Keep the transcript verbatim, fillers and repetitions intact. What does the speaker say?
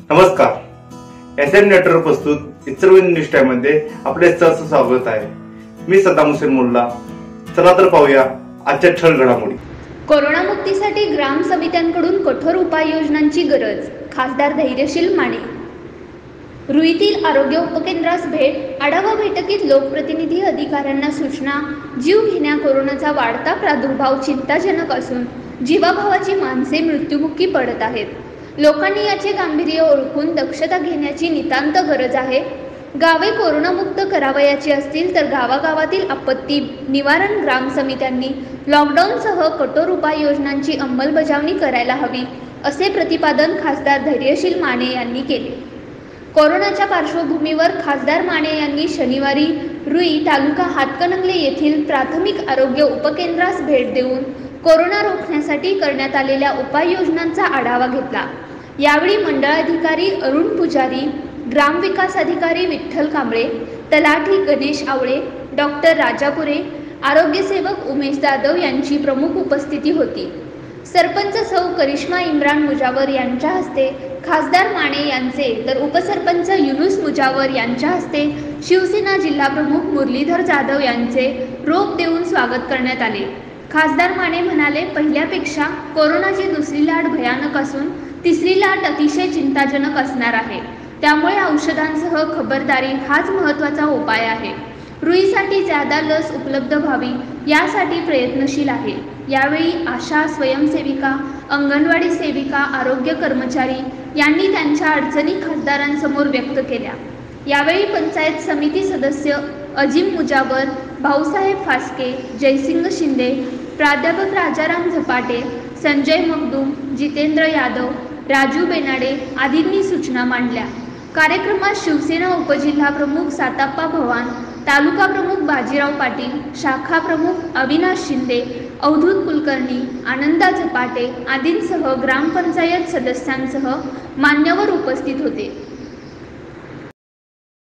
नमस्कार, S M network प्रस्तुत Ichalkaranji news time मध्ये आपले सहर्ष स्वागत आहे। मी सद्दाम हुसेन मुल्ला। चला तर पाहूया आजच्या ठळक घडामोडी। कोरोना मुक्तीसाठी ग्राम समित्यांकडून कठोर उपाययोजनांची गरज, खासदार धैर्यशील माने। रुईतील आरोग्य उपकेंद्रास भेट, आढावा बैठकीत लोकप्रतिनिधी अधिकाऱ्यांना सूचना। जीव घेण्या कोरोनाचा वाढता प्रादुर्भाव चिंताजनक असून जीवाभावाची माणसे मृत्युमुखी पडत आहेत। लोकांनी याचे गांभीर्य ओळखून दक्षता घेण्याची नितांत गरज आहे। गावे कोरोनामुक्त करावयाची असतील तर गावागावातील आपत्ती निवारण ग्राम समित्यांनी लॉकडाऊनसह कठोर उपाययोजनांची अंमलबजावणी करायला हवी, असे प्रतिपादन खासदार धैर्यशील माने यांनी केले। कोरोनाच्या पार्श्वभूमीवर खासदार माने यांनी शनिवारी रुई तालुका हातकणंगले येथील प्राथमिक आरोग्य उपकेंद्रास भेट देऊन कोरोना रोखण्यासाठी करण्यात आलेल्या उपाययोजनांचा आढावा घेतला। यावेळी मंडळाधिकारी अरुण पुजारी, ग्रामविकास अधिकारी विठ्ठल कांबळे, तलाठी गणेश आवळे, डॉक्टर राजापुरे, आरोग्यसेवक उमेश जाधव यांची प्रमुख उपस्थिती होती। सरपंच सौ करिश्मा इम्रान मुजावर यांच्या हस्ते, खासदार माने यांचे तर उपसरपंच युनुस मुजावर यांच्या हस्ते शिवसेना जिल्हाप्रमुख मुरलीधर जाधव यांचे रोप देऊन स्वागत करण्यात आले। खासदार माने म्हणाले, पहिल्यापेक्षा कोरोनाची दुसरी लाट भयानक असून तिसरी लाट अतिशय चिंताजनक असणार आहे। त्यामुळे औषधांसह खबरदारी हाच महत्त्वाचा उपाय आहे। रुईसाठी ज्यादा लस उपलब्ध व्हावी यासाठी प्रयत्नशील आहे। यावेळी आशा, स्वयंसेविका, अंगणवाडी सेविका, आरोग्य कर्मचारी यांनी त्यांच्या अडचणी खासदारांसमोर व्यक्त केल्या। यावेळी पंचायत समिती सदस्य अजिम मुजावर, भाऊसाहेब फास्के, जयसिंग शिंदे, प्राध्यापक राजाराम झपाटे, संजय मगदूम, जितेंद्र यादव, राजू बेनाडे आदींनी सूचना मांडल्या। कार्यक्रमात शिवसेना उपजिल्हाप्रमुख साताप्पा भवान, तालुका प्रमुख बाजीराव पाटील, शाखा प्रमुख अविनाश शिंदे, अवधूत कुलकर्णी, आनंदा झपाटे आदींसह ग्रामपंचायत सदस्यांसह मान्यवर उपस्थित होते।